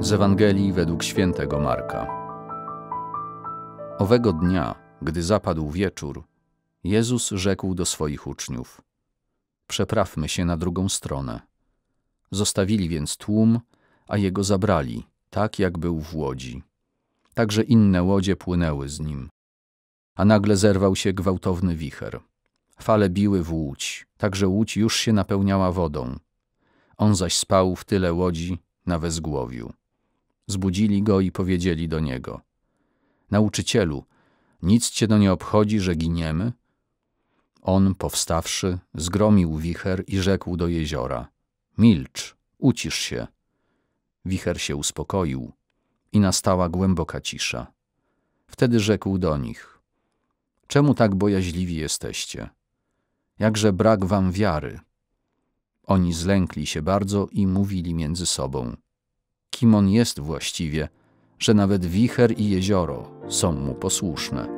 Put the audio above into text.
Z Ewangelii według świętego Marka. Owego dnia, gdy zapadł wieczór, Jezus rzekł do swoich uczniów: przeprawmy się na drugą stronę. Zostawili więc tłum, a Jego zabrali, tak jak był w łodzi. Także inne łodzie płynęły z Nim. A nagle zerwał się gwałtowny wicher. Fale biły w łódź, tak że łódź już się napełniała wodą. On zaś spał w tyle łodzi na wezgłowiu. Zbudzili Go i powiedzieli do Niego: Nauczycielu, nic Cię nie obchodzi, że giniemy? On, powstawszy, zgromił wicher i rzekł do jeziora: milcz, ucisz się. Wicher się uspokoił i nastała głęboka cisza. Wtedy rzekł do nich: czemu tak bojaźliwi jesteście? Jakże brak wam wiary? Oni zlękli się bardzo i mówili między sobą: kim on jest właściwie, że nawet wicher i jezioro są mu posłuszne?